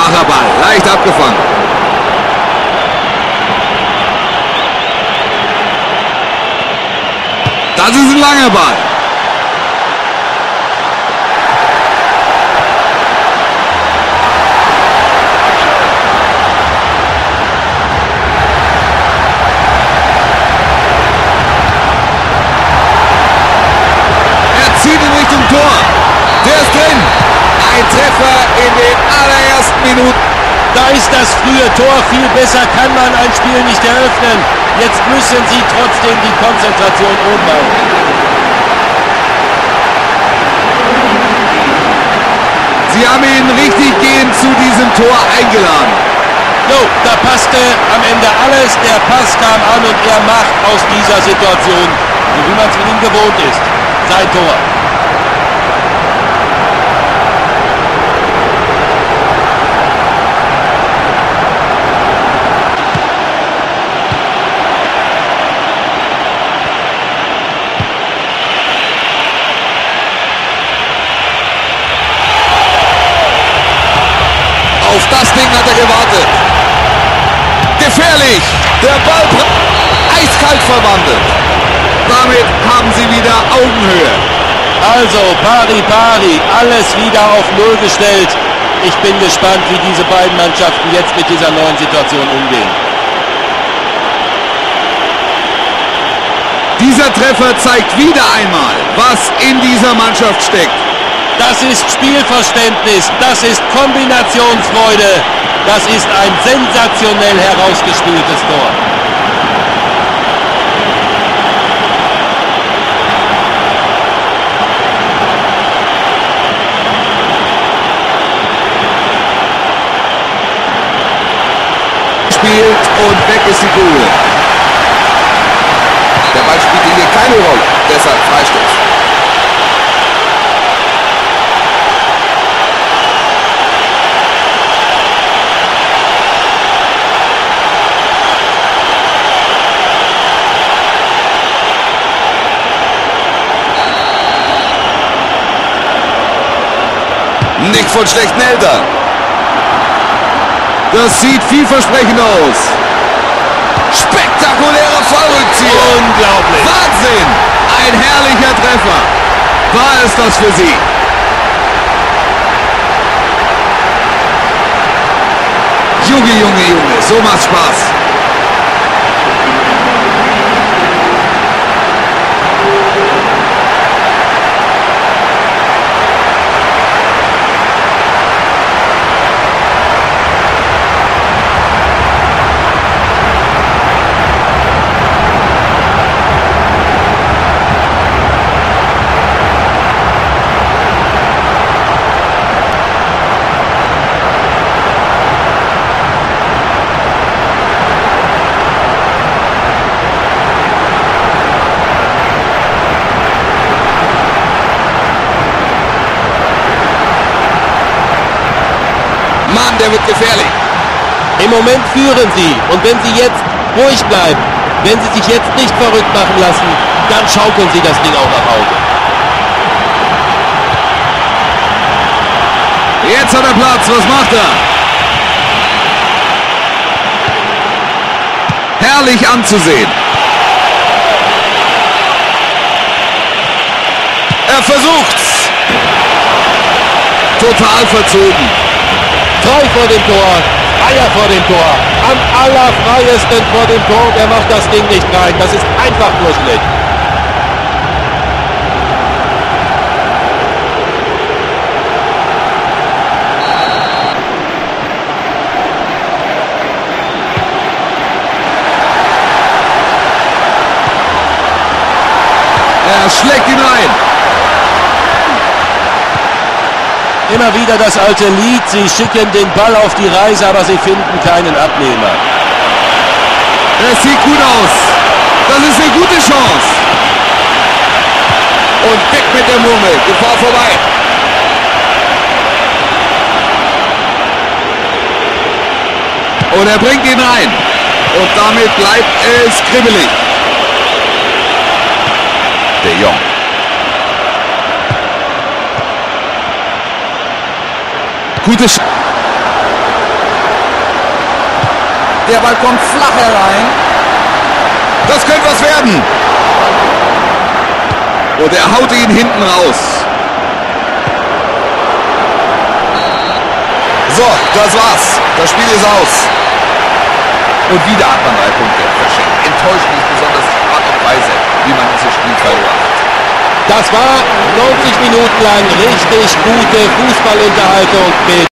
Schwacher Ball, leicht abgefangen. Das ist ein langer Ball. Er zieht in Richtung Tor. Der ist drin. Ein Treffer in den allerersten Minuten. Da ist das frühe Tor. Viel besser kann man ein Spiel nicht eröffnen. Jetzt müssen sie trotzdem die Konzentration oben halten. Sie haben ihn richtig gehend zu diesem Tor eingeladen. Jo, da passte am Ende alles. Der Pass kam an und er macht aus dieser Situation, so wie man es von ihm gewohnt ist, sein Tor. Auf das Ding hat er gewartet. Gefährlich. Der Ball eiskalt verwandelt. Damit haben sie wieder Augenhöhe. Also pari pari, alles wieder auf Null gestellt. Ich bin gespannt, wie diese beiden Mannschaften jetzt mit dieser neuen Situation umgehen. Dieser Treffer zeigt wieder einmal, was in dieser Mannschaft steckt. Das ist Spielverständnis, das ist Kombinationsfreude, das ist ein sensationell herausgespieltes Tor. Spielt und weg ist die Kugel. Der Ball spielt hier keine Rolle, deshalb Freistoß. Nicht von schlechten Eltern. Das sieht vielversprechend aus. Spektakulärer Fallrückzieher. Unglaublich. Wahnsinn. Ein herrlicher Treffer. War es das für Sie? Junge, Junge, Junge. So macht's Spaß. Mann, der wird gefährlich. Im Moment führen sie und wenn sie jetzt ruhig bleiben, wenn sie sich jetzt nicht verrückt machen lassen, dann schaukeln sie das Ding auch nach Hause. Jetzt hat er Platz, was macht er? Herrlich anzusehen. Er versucht's. Total verzogen. Frei vor dem Tor, freier vor dem Tor, am allerfreiesten vor dem Tor, der macht das Ding nicht rein, das ist einfach nur schlecht. Er schlägt ihn rein. Immer wieder das alte Lied, sie schicken den Ball auf die Reise, aber sie finden keinen Abnehmer. Es sieht gut aus. Das ist eine gute Chance. Und weg mit der Murmel. Gefahr vorbei. Und er bringt ihn rein. Und damit bleibt es kribbelig. De Jong. Gute Der Ball kommt flach herein. Das könnte was werden. Und er haut ihn hinten raus. So, das war's. Das Spiel ist aus. Und wieder hat man 3 Punkte verschenkt. Enttäuschend ist besonders die Art und Weise, wie man dieses Spiel verloren hat. Das war 90 Minuten lang richtig gute Fußballunterhaltung mit